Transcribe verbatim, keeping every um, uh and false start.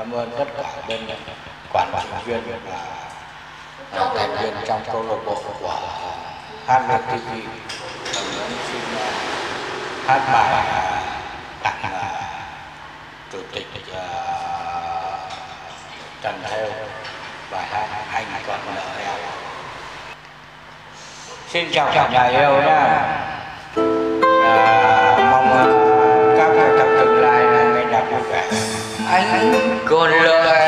cảm ơn tất cả bên quản trị viên và thành viên trong câu lạc bộ của hát vê tê vê. Xin hát bài tặng chủ tịch Trần Theo bài hát Anh Còn Nợ Em. Xin chào cả nhà yêu nhá. À, mong các bạn trong tương lai ngày nào vui vẻ. Anh còn nợ